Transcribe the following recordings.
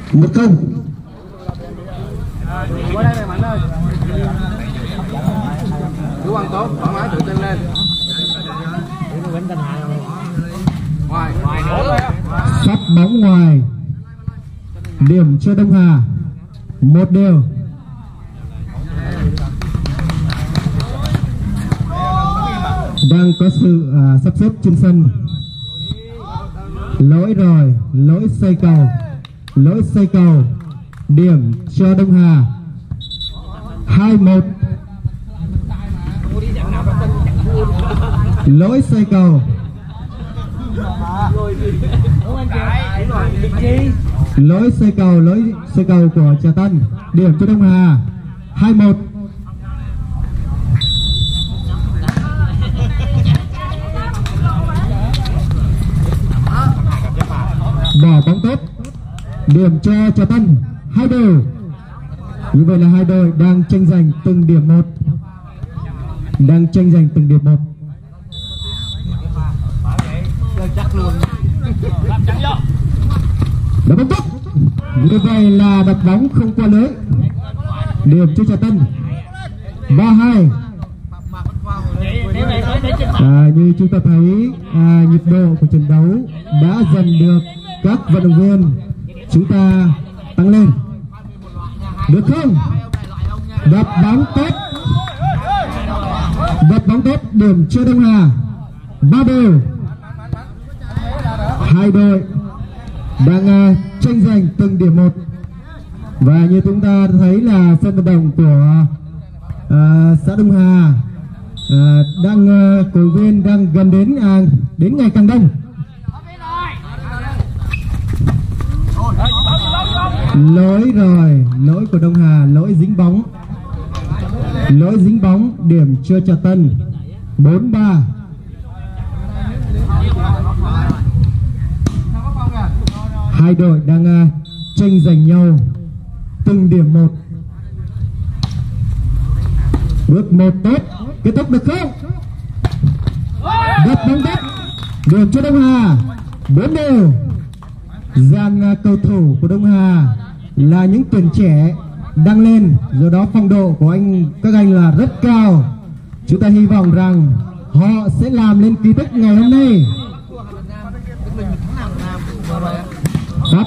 1-0. Qua đây này Mạnh ơi. Chú ăn tốt, thoải mái tự tin lên. Ngoài Phát bóng ngoài. Điểm cho Đông Hà. 1-1. Đang có sự sắp xếp trên sân. Lỗi rồi, lỗi xây cầu. Điểm cho Đông Hà. 2-1. Lỗi xây cầu. Lỗi xây cầu của Trà Tân. Điểm cho Đông Hà. 2-1. Bỏ bóng tốt. Điểm cho Trà Tân. 2-2. Như vậy là hai đội đang tranh giành từng điểm một. Đá bóng tốt. Như vậy là đặt bóng không qua lưới. Điểm cho Trà Tân. 3-2. Như chúng ta thấy nhịp độ của trận đấu đã dần được các vận động viên chúng ta tăng lên. Được không? Đập bóng tốt. Điểm cho Đông Hà. 3-2. Hai đội đang tranh giành từng điểm một. Và như chúng ta thấy là sân vận động của xã Đông Hà cổ viên đang gần đến ngày càng đông. Lỗi rồi, lỗi của Đông Hà, lỗi dính bóng, điểm cho Trà Tân. 4-3. Hai đội đang tranh giành nhau từng điểm một. Bước 1 tốt, kết thúc được không? Đập bóng tốt, điểm cho Đông Hà. 4-2. Dàn cầu thủ của Đông Hà là những tuyển trẻ đang lên, do đó phong độ của các anh là rất cao. Chúng ta hy vọng rằng họ sẽ làm lên kỳ tích ngày hôm nay. Phát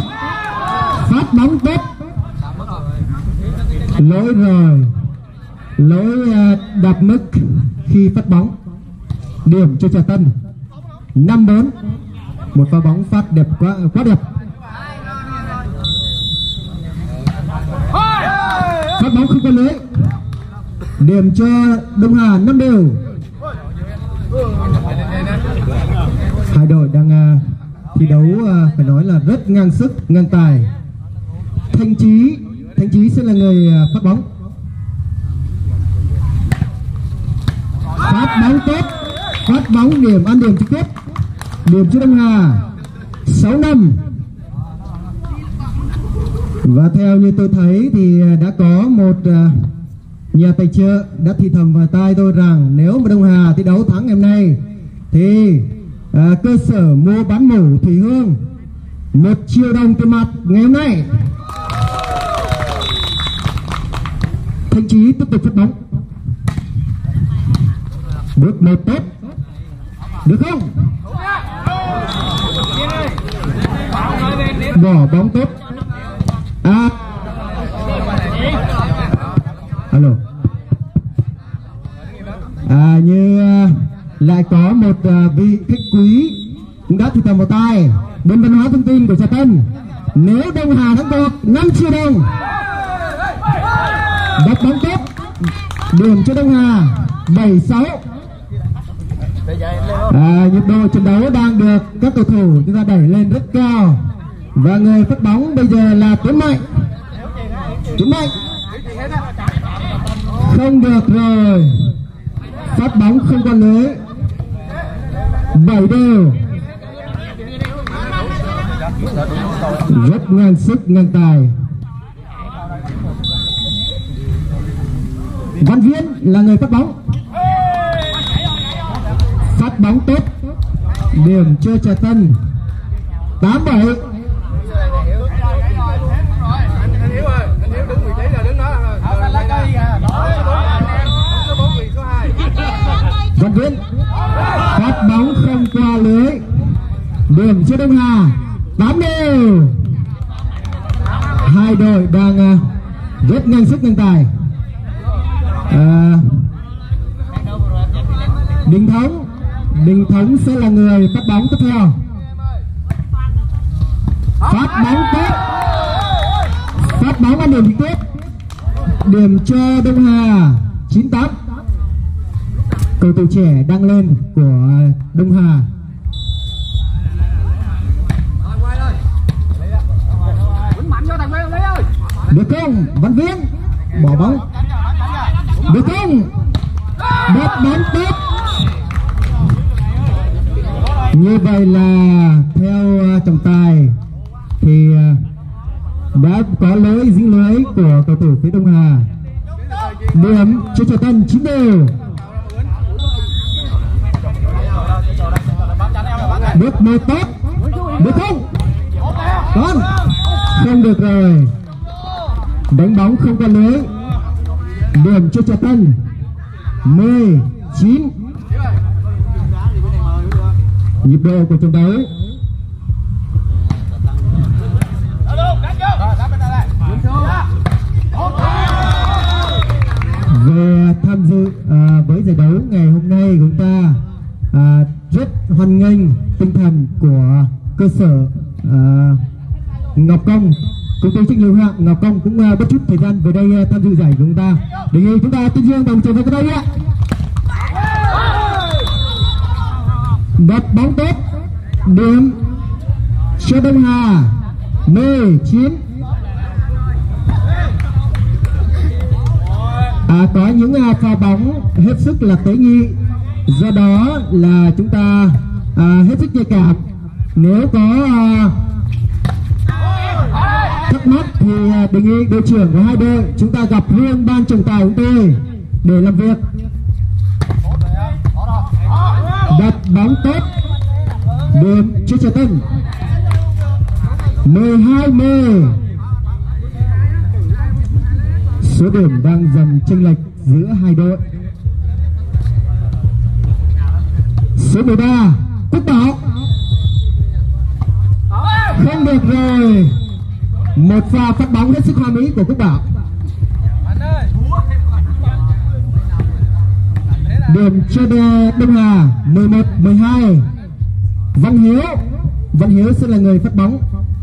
bóng tốt. Lỗi rồi, lỗi đạp mức khi phát bóng. Điểm cho Trà Tân. 5-4. Một pha bóng phát đẹp quá đẹp. Phát bóng không qua lưới. Điểm cho Đông Hà. 5-2. Hai đội đang thi đấu phải nói là rất ngang sức, ngang tài. Thanh Chí sẽ là người phát bóng. Phát bóng tốt. Phát bóng ăn điểm trực tiếp. Điểm cho Đông Hà. 6-5. Và theo như tôi thấy thì đã có một nhà tài trợ đã thì thầm vào tai tôi rằng nếu mà Đông Hà thi đấu thắng ngày hôm nay thì cơ sở mua bán mủ Thủy Hương 1 triệu đồng tiền mặt ngày hôm nay. Thanh Chí tiếp tục phát bóng. Bước 1 tốt. Được không? Bỏ bóng tốt. Alo. Như lại có một vị khách quý cũng đã thì thầm vào tai bên văn hóa thông tin của Trà Tân. Nếu Đông Hà thắng cuộc 5 triệu đồng. Đập bóng tốt. Điểm cho Đông Hà. 7-6. Nhịp độ trận đấu đang được các cầu thủ chúng ta đẩy lên rất cao. Và người phát bóng bây giờ là Tuấn Mạnh. Không được rồi. Phát bóng không qua lưới. 7-2. Rất ngang sức, ngang tài. Văn Viễn là người phát bóng. Phát bóng tốt. Điểm cho Trà Tân. 8-7. điểm cho Đông Hà. 8-0. Hai đội đang rất ngang sức ngang tài. Đình Thống sẽ là người phát bóng tiếp theo. Phát bóng tốt, phát bóng ăn điểm trực tiếp, điểm cho Đông Hà. 9-8. Cầu thủ trẻ đang lên của Đông Hà. Được không? Văn Viễn bỏ bóng. Được không? Đập bóng tốt. Như vậy là theo trọng tài thì đã có lỗi dính lưới của cầu thủ phía Đông Hà. Điểm cho Trà Tân. 9-0. Bước một tốt. Được không? Con không được rồi. Đánh bóng không qua lưới. Điểm cho Trà Tân. 19. Nhịp độ của trận đấu. Về tham dự với giải đấu ngày hôm nay, chúng ta rất hoan nghênh tinh thần của cơ sở Ngọc Công. Công ty trách nhiệm hữu hạn Ngọc Công cũng bất chút thời gian về đây tham dự giải của chúng ta. Đề nghị chúng ta tuyên dương bằng trường vào đây ạ. Đập bóng tốt. Điểm cho Đông Hà. 19. Có những pha bóng hết sức là tế nhị, do đó là chúng ta hết sức nhạy cảm. Nếu có thắc mắc thì đề nghị đội trưởng của hai đội chúng ta gặp riêng ban trọng tài chúng tôi để làm việc. Đập bóng tốt. Điểm cho Trà Tân. 12-10. Số điểm đang dần chênh lệch giữa hai đội. Số 13 Quốc Bảo. Không được rồi. Một pha phát bóng hết sức hoa mỹ của Quốc Bảo. Điểm cho Đông Hà. 11-12. Văn Hiếu sẽ là người phát bóng.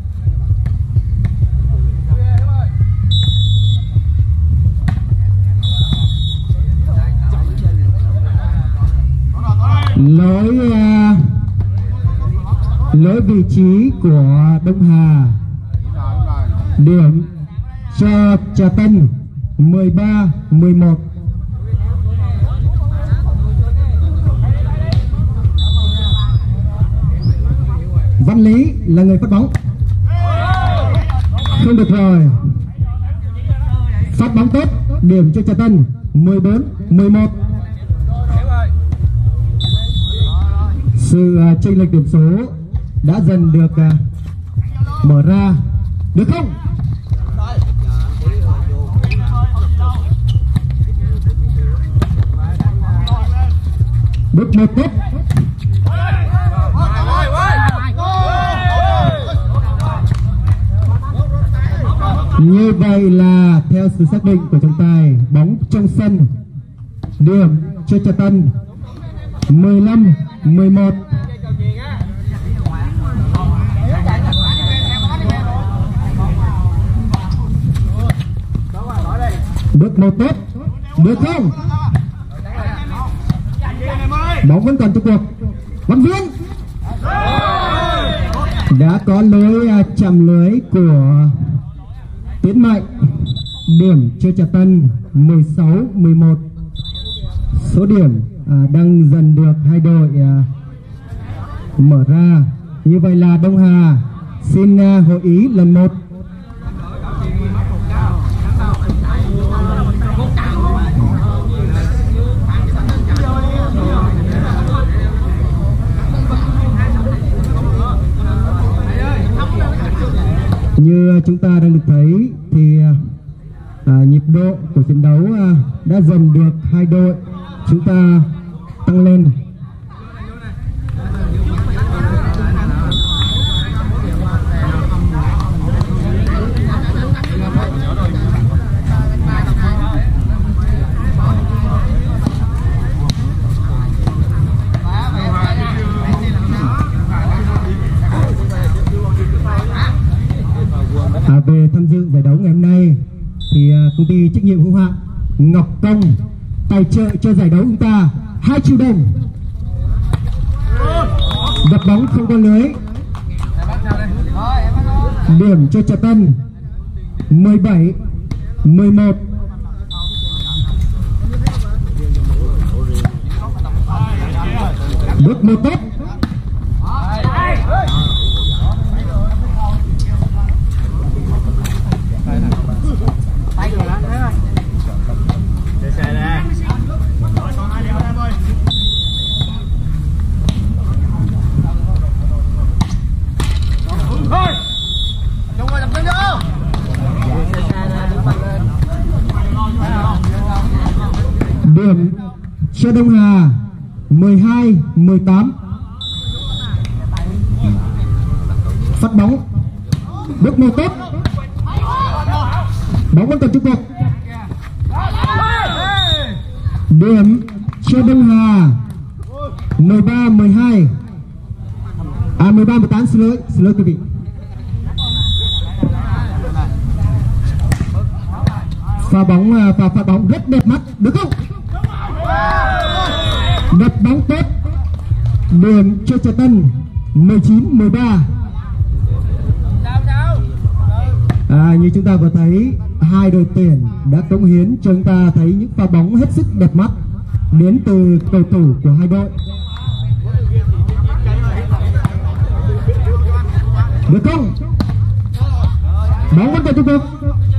Lỗi vị trí của Đông Hà. Điểm cho Trà Tân. 13-11. Văn Lý là người phát bóng. Không được rồi. Phát bóng tốt. Điểm cho Trà Tân. 14-11. Sự chênh lệch điểm số đã dần được mở ra. Được không? Bước một tốt. Như vậy là theo sự xác định của trọng tài, bóng trong sân. Điểm cho Trà Tân. 15-11. Bước một tốt. Được không? Bóng vẫn còn tiếp cuộc. Văn Viễn đã có lối chạm lưới của Tiến Mạnh. Điểm cho Trà Tân. 16-11. Số điểm đang dần được hai đội mở ra. Như vậy là Đông Hà xin hội ý lần 1. Như chúng ta đang được thấy thì nhịp độ của trận đấu đã dần được hai đội chúng ta tăng lên. Về tham dự giải đấu ngày hôm nay thì công ty trách nhiệm hữu hạn Ngọc Công tài trợ cho giải đấu chúng ta 2 triệu đồng. Đập bóng không có lưới. Điểm cho Trà Tân 17-11. Bước một tốt. Điểm cho Đông Hà 12-18. Phát bóng. Bước một tốt. Bóng vẫn còn tiếp tục. Điểm cho Đông Hà 13-12. 13-18, xin lỗi quý vị. Pha bóng và phát bóng rất đẹp mắt, được không? Đập bóng tốt. Điểm cho Trà Tân 19-13. Như chúng ta có thấy hai đội tuyển đã cống hiến cho chúng ta thấy những pha bóng hết sức đẹp mắt đến từ cầu thủ của hai đội. Được không? Bóng vẫn còn tiếp tục.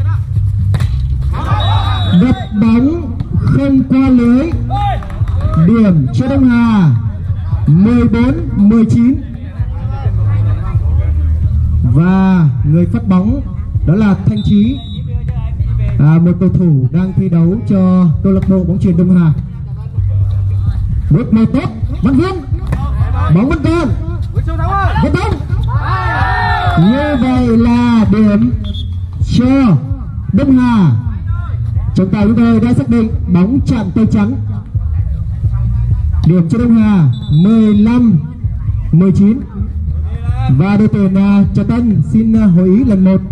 Đập bóng không qua lưới. Điểm cho Đông Hà 14-19. Và người phát bóng đó là Thanh Chí, một cầu thủ đang thi đấu cho câu lạc bộ bóng chuyền Đông Hà. Bước một tốt. Văn Vương. Bóng vẫn còn. Vẫn bóng. Như vậy là điểm cho Đông Hà. Trọng tài chúng tôi đã xác định bóng chạm tay trắng. Điểm cho Đông Hà 15-19. Và đội tuyển Trà Tân xin hội ý lần một.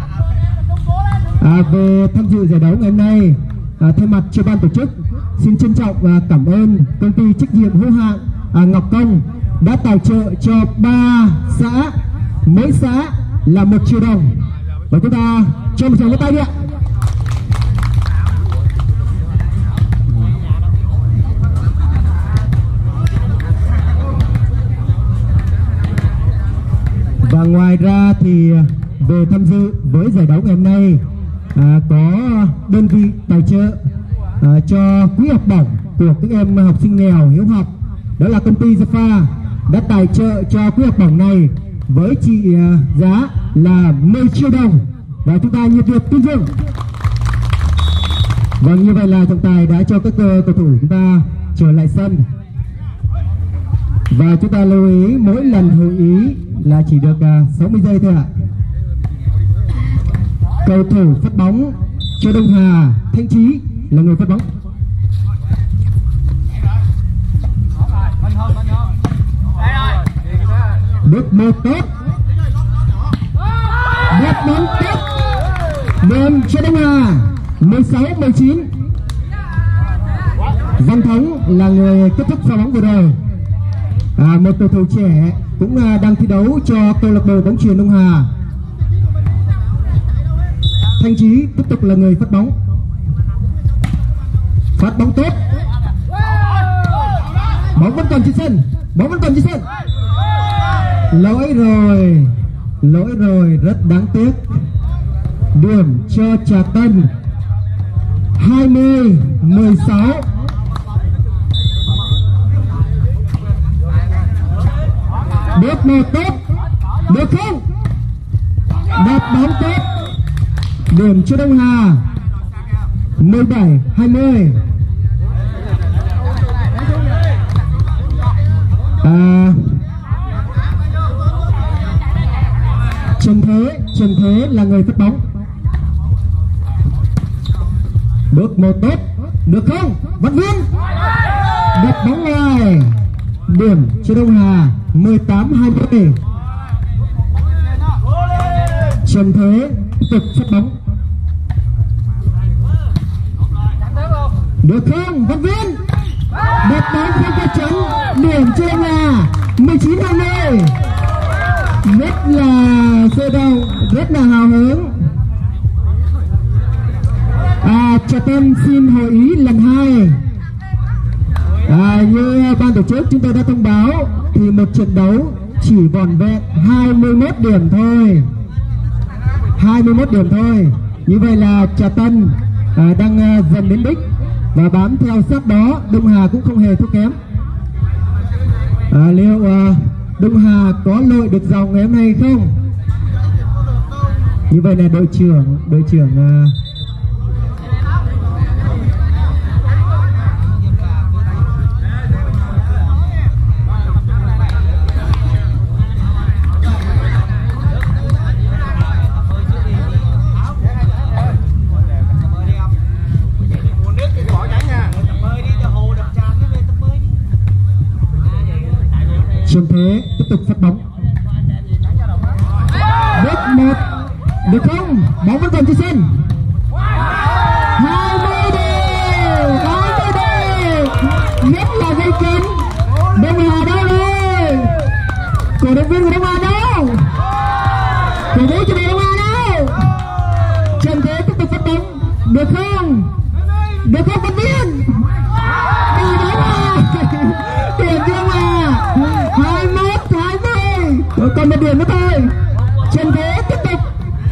Về tham dự giải đấu ngày hôm nay, thay mặt cho ban tổ chức xin trân trọng cảm ơn công ty trách nhiệm hữu hạn Ngọc Công đã tài trợ cho 3 xã, mỗi xã là 1 triệu đồng. Và chúng ta cho một tràng vỗ tay đi ạ. Và ngoài ra thì về tham dự với giải đấu ngày hôm nay có đơn vị tài trợ cho quỹ học bổng của các em học sinh nghèo hiếu học, đó là công ty Jaffa đã tài trợ cho quỹ học bổng này với trị giá là 10 triệu đồng. Và chúng ta nhiệt liệt tuyên dương. Vâng, như vậy là trọng tài đã cho các cầu thủ chúng ta trở lại sân. Và chúng ta lưu ý mỗi lần hội ý là chỉ được 60 giây thôi ạ. Cầu thủ phát bóng cho Đông Hà, Thanh Chí là người phát bóng. Bước một tốt. Đập bóng tốt. Điểm cho Đông Hà 16-19. Văn Thống là người kết thúc pha bóng vừa rồi. Một cầu thủ trẻ cũng đang thi đấu cho câu lạc bộ bóng chuyền Đông Hà. Thanh Chí tiếp tục là người phát bóng. Phát bóng tốt. Bóng vẫn còn trên sân. Bóng vẫn còn trên sân. Lỗi rồi, rất đáng tiếc. Điểm cho Trà Tân 20-16. Bước một tốt. Được không? Đập bóng tốt. Điểm cho Đông Hà 17-20. Trần Thế là người phát bóng. Bước một tốt. Được không? Văn Vương. Đập bóng ngoài. Điểm cho Đông Hà 18-20. Trần Thế tiếp tục phát bóng. Được không Văn Viên, đẹp bóng không có chắn, điểm cho Đông Hà 19-20. Rất là sôi động, rất là hào hứng. Trà Tân xin hội ý lần 2. Như ban tổ chức chúng tôi đã thông báo thì một trận đấu chỉ vỏn vẹn 21 điểm thôi. 21 điểm thôi. Như vậy là Trà Tân đang dần đến đích và bám theo sát đó. Đông Hà cũng không hề thua kém. Liệu Đông Hà có lội được dòng ngày hôm nay không? Như vậy là đội trưởng Trần Thế tiếp tục phát bóng. Bước 1 được không? Bóng vẫn còn trên sân. 20 đều, 20 đều. Nhất là gây cấn. Đông Hà đâu rồi? Cổ động viên của Đông Hà đâu? Cổ vũ cho Đông Hà đâu? Trần Thế tiếp tục phát bóng. Được không? Được không Văn Viên? Đi Đông Hà. Tiền cho Đông Hà. 21-20. Còn một điểm nữa thôi. Trần Thế tiếp tục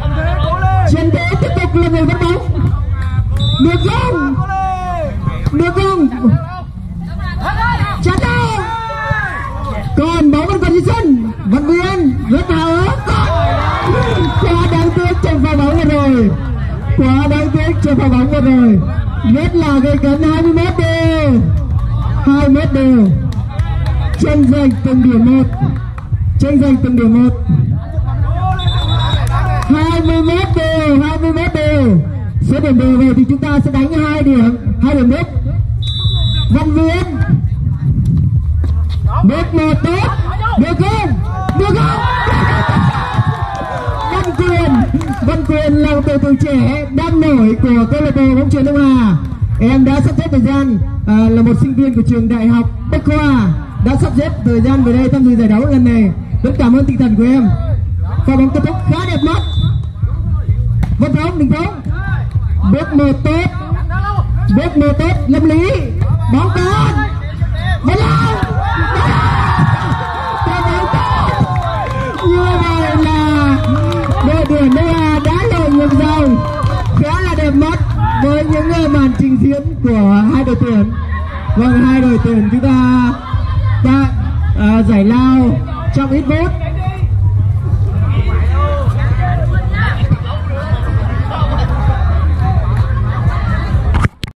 là người bắt bóng. Được không? Được không? Chắn đâu? Còn bóng vẫn còn trên sân. Văn Viên rất hào hứng. Quá đáng tiếc trong pha bóng vừa rồi. Quá đáng tiếc trong pha bóng vừa rồi. Rất là gây cấn. 21 đều. 21 đều. Tranh giành từng điểm một. 21 đều. Số điểm đều về thì chúng ta sẽ đánh 2 điểm nước. Văn Viên bước 1 tốt. Được không? Văn Quyền là một cầu thủ trẻ đang nổi của câu lạc bộ bóng chuyền Đông Hà. Em đã sắp xếp thời gian là một sinh viên của trường Đại học Bách Khoa, đã sắp xếp thời gian về đây tham dự giải đấu lần này. Rất cảm ơn tinh thần của em. Pha bóng kết thúc khá đẹp mắt. Văn Thống, Đình Thống. Bước 1 tốt. Lâm Lý. Bóng còn. Văn Long. Như vậy là đội tuyển Đông Hà đã lội ngược dòng. Khá là đẹp mắt với những màn trình diễn của hai đội tuyển. Vâng, hai đội tuyển chúng ta giải lao trong ít phút.